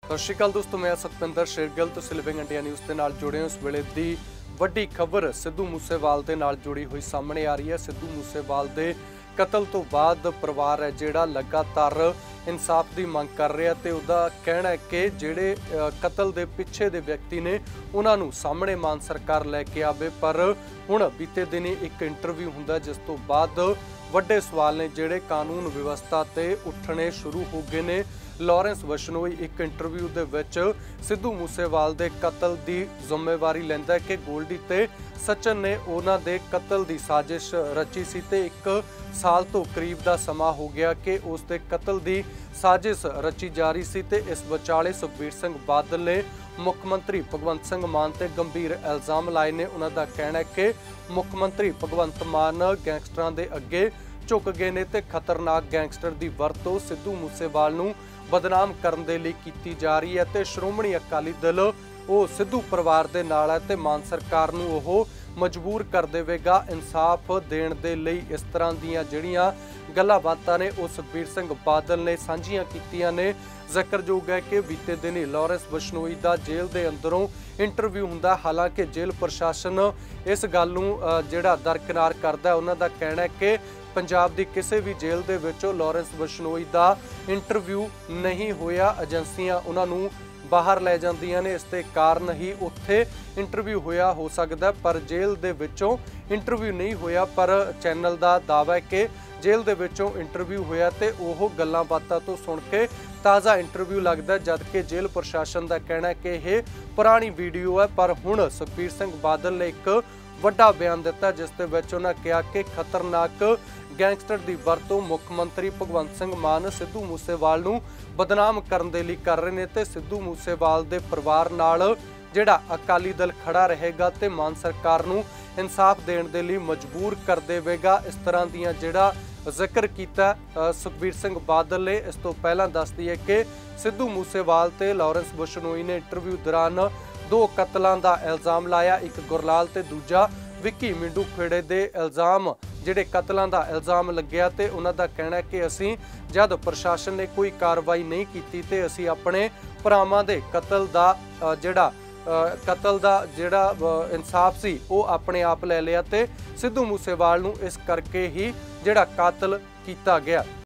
सत श्री अकाल दोस्तों, मैं सतपिंदर शेरगिल तुसीं लिविंग इंडिया न्यूज़ के नाल जुड़े हो। इस वेले दी वड्डी खबर सिद्धू मूसेवाल दे नाल जुड़ी हुई सामने आ रही है। सिद्धू मूसेवाल दे कतल तो बाद परिवार है जिहड़ा लगातार इंसाफ की मंग कर रहा है। उहदा कहना है कि जिहड़े कतल के पिछे दे व्यक्ति ने उन्होंने सामने मान सरकार लैके आवे। पर हुण बीते दिनी एक इंटरव्यू हुंदा जिस तो बाद वड्डे सवाल ने जिहड़े कानून व्यवस्था ते उठने शुरू हो गए ने। लॉरेंस बशनोई एक इंटरव्यू दे विच सिद्धू मूसेवाल दे कतल की जिम्मेवारी लैंदा है कि गोल्डी ते सचिन ने उन्हां दे कतल की साजिश रची सी ते 1 साल तो करीब का समा हो गया कि उस दे कतल की साजिश रची जा रही सी ते इस विचाले सुखबीर सिंह बादल ने मुख्यमंत्री भगवंत सिंह मान ते गंभीर इल्जाम लाए ने। उन्हां दा कहना है कि मुख्यमंत्री भगवंत मान गैंगस्टरां दे अगे झुक गए ने ते खतरनाक गैंगस्टर की वरतों सिद्धू मूसेवाल नूं बदनाम करने दे लई कीती जा रही है ते श्रोमणी अकाली दल वो सिद्धू परिवार दे नाल है ते मान सरकार नूं ओह मजबूर कर देवेगा इंसाफ देण दे लई। इस तरह दीयां जिहड़ियां गल्लां बातां ने वो सुखबीर सिंह बादल ने साझीआं कीतीआं ने। जिक्रयोग है कि बीते दिन लॉरेंस बशनोई का जेल के अंदरों इंटरव्यू हुंदा। हालांकि जेल प्रशासन इस गल नूं जिहड़ा दरकिनार करदा है। उन्हां दा कहना है कि पंजाब की किसी भी जेल दे विचों लॉरेंस बशनोई का इंटरव्यू नहीं होया। एजेंसियां उन्होंने बाहर लै जांदियां ने, इसके कारण ही उत्थे इंटरव्यू होया हो सकदा, पर जेल दे विचों इंटरव्यू नहीं होया। पर चैनल का दावा है कि जेल दे विचों इंटरव्यू होया ते ओह गल्लां बातां तो सुन के ताज़ा इंटरव्यू लगदा, जबकि जेल प्रशासन का कहना है कि यह पुरानी वीडियो है। पर हुण सुखबीर सिंह बादल ने एक वड्डा बयान दिता जिस दे विच उन्हां कहा कि खतरनाक गैंगस्टर की वरतों मुख्यमंत्री भगवंत सिंह मान सिद्धू मूसेवाल नूं बदनाम करने दे लई कर रहे ने ते सिद्धू मूसेवाल दे परिवार नाल जिहड़ा अकाली दल खड़ा रहेगा ते मान सरकार नूं इंसाफ देण दे लई मजबूर कर देवेगा। इस तरह दीयां जिहड़ा जिक्र किया सुखबीर सिंह बादल ने। इस तो पहलां दस दईए कि सिद्धू मूसेवाल ते लॉरेंस बशनोई ने इंटरव्यू दौरान 2 कतलों का इल्जाम लाया, एक गुरलाल ते दूजा विक्की मिंडू खेड़े दे इल्जाम जिहड़े कतलों का इल्जाम लग्या ते उन्हां दा कहना है कि असीं जद प्रशासन ने कोई कार्रवाई नहीं की ते असीं अपने भरावां दे कतल दा जिहड़ा इंसाफ सी वो अपने आप ले लिया ते सिद्धू मूसेवाल नूं इस करके ही जिहड़ा कातल कीता गया।